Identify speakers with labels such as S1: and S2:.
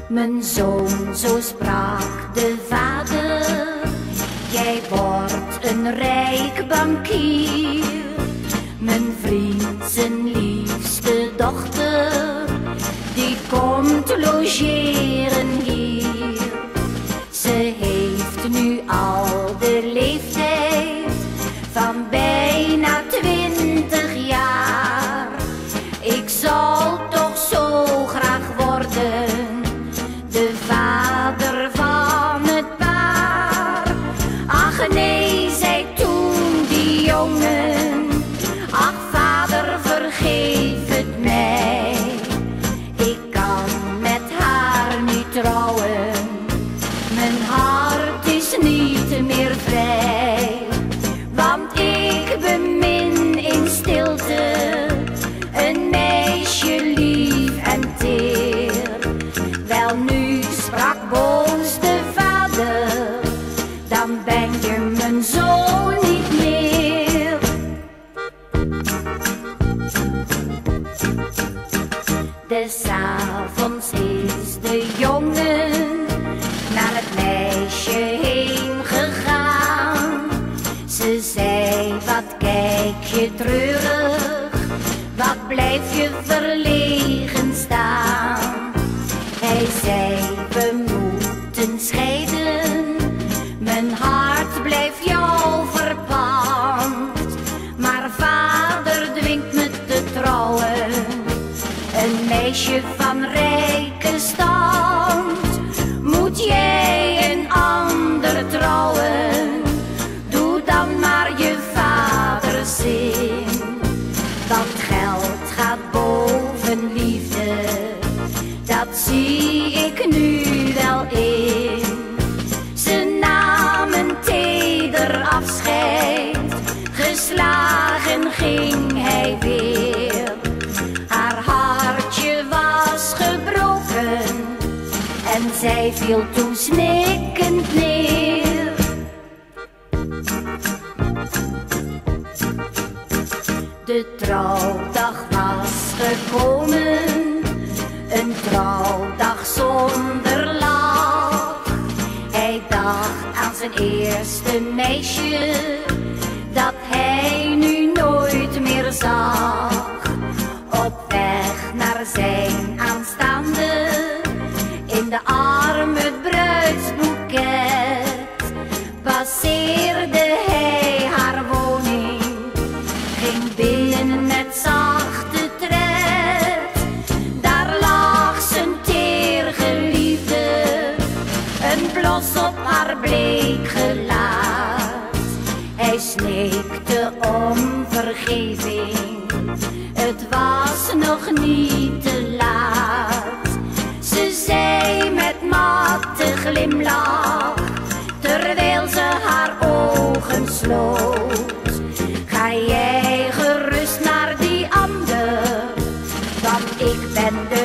S1: Mijn zoon, zo sprak de vader, jij wordt een rijk bankier. Mijn vriend, zijn liefste dochter, die komt logeren hier. Ze heeft nu al de leeftijd van bijna 20 jaar. Ik zal toch zo graag worden de vader van het paar. Ach nee, zei toen die jongen, ach vader, vergeef het mij. Ik kan met haar niet trouwen, mijn hart is niet meer vrij. Want ik bemin in stilte een meisje lief en teer. Wel nu sprak boos de vader, dan ben je mijn zoon niet meer. Des avonds is de jongen naar het meisje heen gegaan. Ze zei, wat kijk je treurig, wat blijf je verlegen staan. Hij zei, we moeten scheiden, mijn hart blijft jou verpand. Maar vader dwingt me te trouwen, een meisje van rijke stand. Moet jij een ander trouwen, doe dan maar je vaders zin. Want geld gaat boven liefde, dat zie ik nu wel in. Ze namen teder afscheid, geslagen ging hij weer. Haar hartje was gebroken en zij viel toen snikkend neer. De trouwdag was gekomen, een trouwdag zonder lach. Hij dacht aan zijn eerste meisje, dat hij nu nooit meer zag. Op weg naar zijn aanstaande, in de arm het bruidsboeket, passeerde hij haar woning, ging binnen met zachte tred. Daar lag zijn teergeliefde, een blos op haar bleek gelaat. Hij smeekte om vergeving, het was nog niet te laat. Ze zei met matte glimlach, terwijl ze haar ogen sloot. Ga jij gerust naar die ander, want ik ben de